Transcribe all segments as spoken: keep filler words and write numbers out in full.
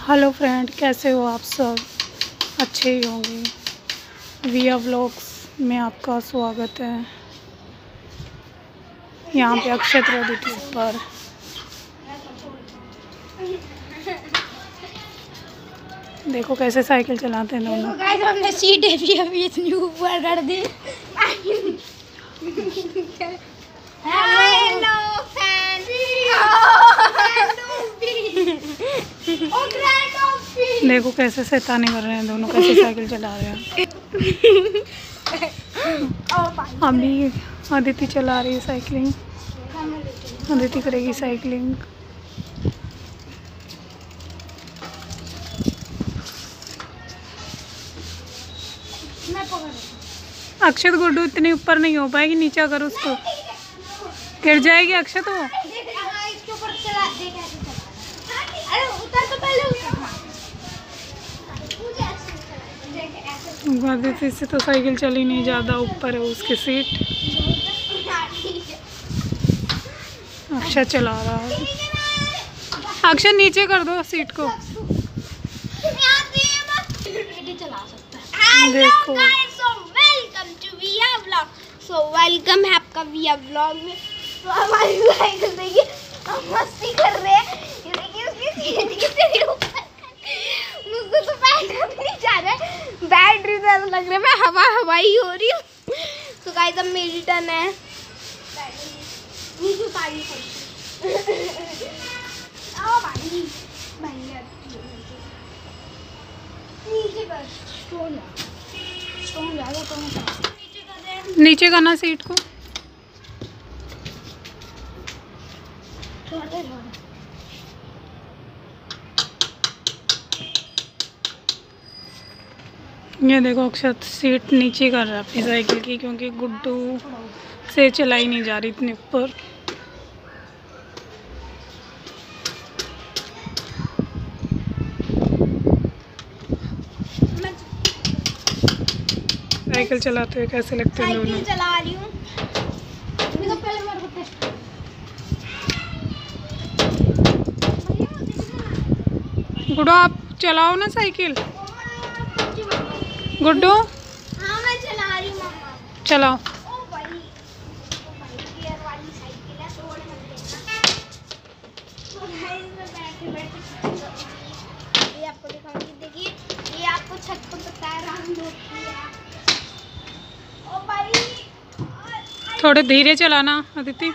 Hello friend, कैसे हो आप सब? अच्छे ही होंगे। विया व्लॉग्स में आपका स्वागत है। यहाँ पे अक्षय त्रिवेदी पर देखो कैसे साइकिल चलाते हैं दोनों। गाइस हमने सीट भी अभी इतनी ऊपर कर दी। हेलो देखो कैसे शैतानी कर रहे हैं दोनों, कैसे साइकिल चला रहे हैं। अभी अदिति चला रही है साइकिलिंग। अदिति करेगी साइकिलिंग। अक्षत गुड्डू इतनी ऊपर नहीं हो पाएगी, नीचे अगर उसको गिर जाएगी अक्षत वो। अदिति से तो साइकिल चली नहीं, ज़्यादा ऊपर है उसकी सीट। अक्षत चला रहा है। अक्षत नीचे कर दो सीट को। देखो सो वेलकम है आपका विया व्लॉग में। तो हमारी साइकिल देखिए, हम मस्ती कर रहे हैं। ये देखिए उसकी सीट कितनी ऊपर, मुझसे तो बैठा भी नहीं जा रहा है। बैटरी से ऐसा लग रहा है मैं हवा हवाई हो रही हूँ। तो गाइस अब मेरी टर्न है। नीचे उतारी आओ भाई भाई नीचे कर स्टोन स्टोन ज्यादा तो नीचे करना सीट को। ये देखो अक्षत सीट नीचे कर रहा है अपनी साइकिल की, क्योंकि गुड्डू से चलाई नहीं जा रही इतने ऊपर। साइकिल चलाते हुए कैसे लगते हैं दोनों? साइकिल चला रही हूँ। पहले मेरे को टेस्ट गुड्डू आप चलाओ ना साइकिल। गुड्डू हाँ मैं चला रही हूँ मम्मा। चलाओ। ओ भाई ओ भाई गियर वाली साइकिल है, तोड़ मत देना। तो गाइस मैं बैठे बैठे ये आपको दिखाऊंगी। देखिए ये आपको छत पर बता रहा हूँ होती है। ओ भाई थोड़े धीरे चलाना अदिति।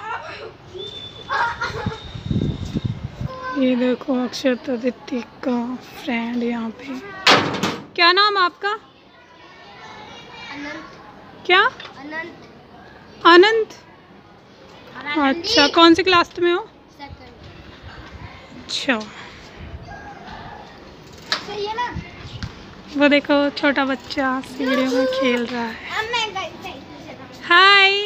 ये देखो अक्षत अदिति का फ्रेंड यहाँ पे। क्या नाम आपका? अनंत। क्या? अनंत। अनंत। अच्छा, कौन सी क्लास में हो? सेकंड। अच्छा, सही है ना? वो देखो छोटा बच्चा सीढ़ियों में खेल रहा है। अब मैं गाइस साइकिल चलाऊंगी। हाय।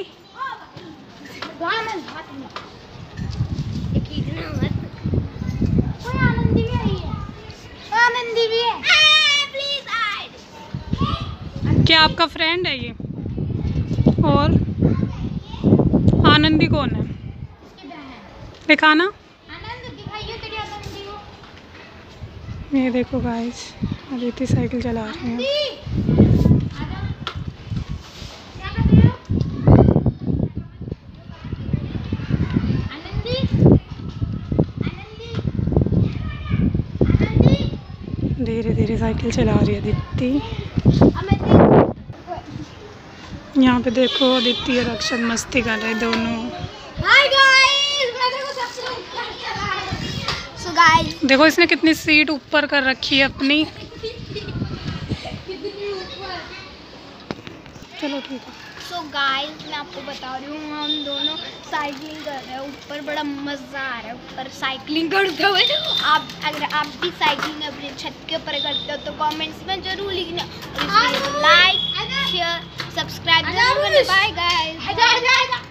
कोई आनंदी भी आई है। आनंदी भी है। Please hide. क्या आपका फ्रेंड है ये? और आनंदी कौन है? दिखाना। आनंद दिखाइए तेरी आनंदी को। ये देखो गाइस, अदिति साइकिल चला रही है। धीरे धीरे साइकिल चला रही है अदिति। यहाँ पे देखो अदिति और अक्षत मस्ती कर रहे दोनों। हाय गाइस, मैं देखो सबसे ऊपर चला रही हूं। सो गाइस देखो इसने कितनी सीट ऊपर कर रखी है अपनी। कितनी ऊपर। चलो ठीक है। सो गाइस मैं आपको बता रही हूँ, हम दोनों साइकिलिंग कर रहे हैं ऊपर। बड़ा मज़ा आ रहा है ऊपर साइकिलिंग करते हुए। आप अगर आप भी साइकिलिंग अपने छत के ऊपर करते हो तो कमेंट्स में जरूर लिखना। और इस वीडियो को लाइक शेयर सब्सक्राइब जरूर करना। Bye guys.